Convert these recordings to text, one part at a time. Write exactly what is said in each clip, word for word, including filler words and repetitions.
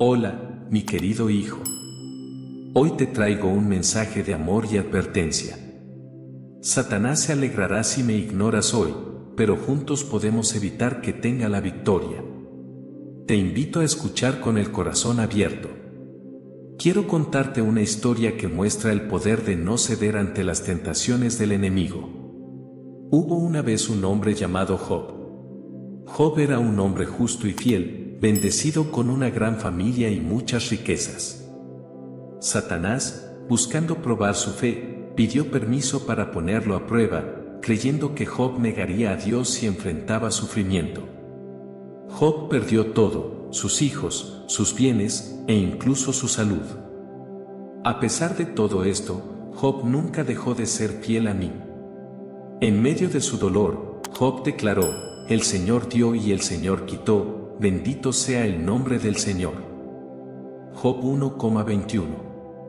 Hola, mi querido hijo. Hoy te traigo un mensaje de amor y advertencia. Satanás se alegrará si me ignoras hoy, pero juntos podemos evitar que tenga la victoria. Te invito a escuchar con el corazón abierto. Quiero contarte una historia que muestra el poder de no ceder ante las tentaciones del enemigo. Hubo una vez un hombre llamado Job. Job era un hombre justo y fiel, bendecido con una gran familia y muchas riquezas. Satanás, buscando probar su fe, pidió permiso para ponerlo a prueba, creyendo que Job negaría a Dios si enfrentaba sufrimiento. Job perdió todo, sus hijos, sus bienes, e incluso su salud. A pesar de todo esto, Job nunca dejó de ser fiel a mí. En medio de su dolor, Job declaró: "El Señor dio y el Señor quitó, bendito sea el nombre del Señor". Job uno veintiuno.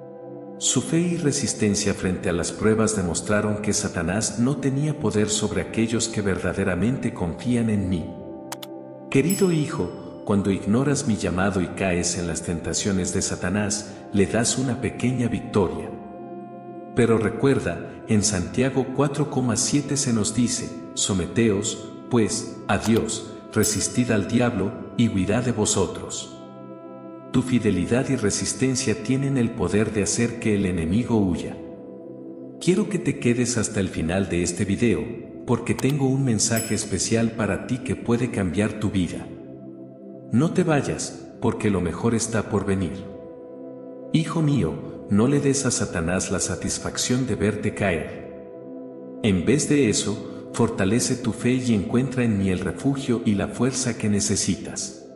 Su fe y resistencia frente a las pruebas demostraron que Satanás no tenía poder sobre aquellos que verdaderamente confían en mí. Querido hijo, cuando ignoras mi llamado y caes en las tentaciones de Satanás, le das una pequeña victoria. Pero recuerda, en Santiago cuatro siete se nos dice: someteos, pues, a Dios, resistid al diablo, y huirá de vosotros. Tu fidelidad y resistencia tienen el poder de hacer que el enemigo huya. Quiero que te quedes hasta el final de este video, porque tengo un mensaje especial para ti que puede cambiar tu vida. No te vayas, porque lo mejor está por venir. Hijo mío, no le des a Satanás la satisfacción de verte caer. En vez de eso, fortalece tu fe y encuentra en mí el refugio y la fuerza que necesitas.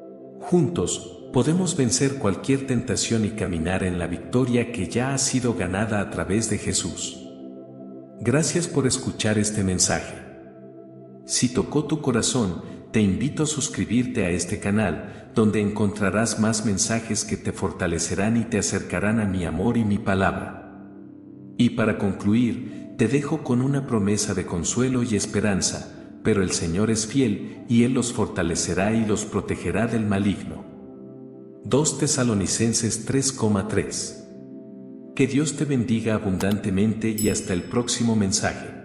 Juntos, podemos vencer cualquier tentación y caminar en la victoria que ya ha sido ganada a través de Jesús. Gracias por escuchar este mensaje. Si tocó tu corazón, te invito a suscribirte a este canal, donde encontrarás más mensajes que te fortalecerán y te acercarán a mi amor y mi palabra. Y para concluir, te dejo con una promesa de consuelo y esperanza: pero el Señor es fiel, y Él los fortalecerá y los protegerá del maligno. dos Tesalonicenses tres tres. Que Dios te bendiga abundantemente y hasta el próximo mensaje.